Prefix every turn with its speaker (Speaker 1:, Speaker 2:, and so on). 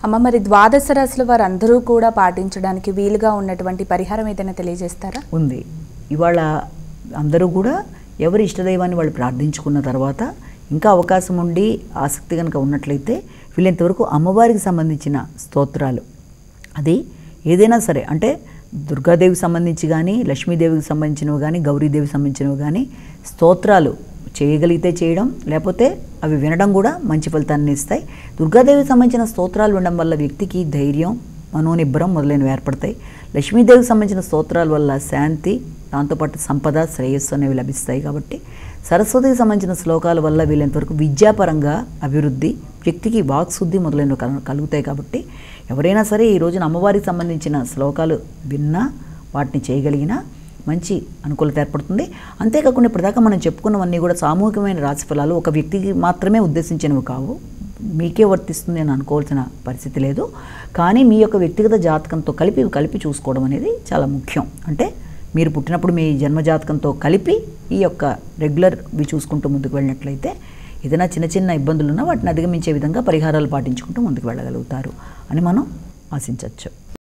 Speaker 1: అమ్మ, మరి ద్వాదశ రాశుల వారు అందరూ కూడా పాటించడానికి వీలుగా ఉన్నటువంటి పరిహారం ఏదైనా తెలియజేస్తారా?
Speaker 2: ఉంది. ఇవాళ అందరూ కూడా ఎవరి ఇష్టదైవాన్ని వాళ్ళు ప్రార్థించుకున్న తర్వాత ఇంకా అవకాశం ఉండి ఆసక్తి కనుక ఉన్నట్లయితే వీళ్ళంతవరకు అమ్మవారికి సంబంధించిన స్తోత్రాలు, అది ఏదైనా సరే, అంటే దుర్గాదేవికి సంబంధించి కానీ, లక్ష్మీదేవికి సంబంధించినవి కానీ, గౌరీదేవికి సంబంధించినవి కానీ స్తోత్రాలు చేయగలిగితే చేయడం, లేకపోతే అవి వినడం కూడా మంచి ఫలితాన్ని ఇస్తాయి. దుర్గాదేవికి సంబంధించిన స్తోత్రాలు వినడం వల్ల వ్యక్తికి ధైర్యం, మనోనిబ్బరం మొదలైనవి ఏర్పడతాయి. లక్ష్మీదేవికి సంబంధించిన స్తోత్రాల వల్ల శాంతి, దాంతోపాటు సంపద, శ్రేయస్సు అనేవి లభిస్తాయి. కాబట్టి సరస్వతికి సంబంధించిన శ్లోకాల వల్ల వీళ్ళంతవరకు విద్యాపరంగా అభివృద్ధి, వ్యక్తికి వాక్శుద్ధి మొదలైనవి కలుగుతాయి. కాబట్టి ఎవరైనా సరే ఈ రోజున అమ్మవారికి సంబంధించిన శ్లోకాలు విన్నా, వాటిని చేయగలిగినా మంచి అనుకూలత ఏర్పడుతుంది. అంతేకాకుండా ఇప్పటిదాకా మనం చెప్పుకున్నవన్నీ కూడా సామూహికమైన రాశిఫలాలు, ఒక వ్యక్తికి మాత్రమే ఉద్దేశించినవి కావు, మీకే వర్తిస్తుంది అని అనుకోవాల్సిన పరిస్థితి లేదు. కానీ మీ యొక్క వ్యక్తిగత జాతకంతో కలిపి చూసుకోవడం అనేది చాలా ముఖ్యం. అంటే మీరు పుట్టినప్పుడు మీ జన్మజాతకంతో కలిపి ఈ యొక్క రెగ్యులర్వి చూసుకుంటూ ముందుకు వెళ్ళినట్లయితే ఏదైనా చిన్న ఇబ్బందులున్నా వాటిని అధిగమించే విధంగా పరిహారాలు పాటించుకుంటూ ముందుకు వెళ్ళగలుగుతారు అని మనం ఆశించవచ్చు.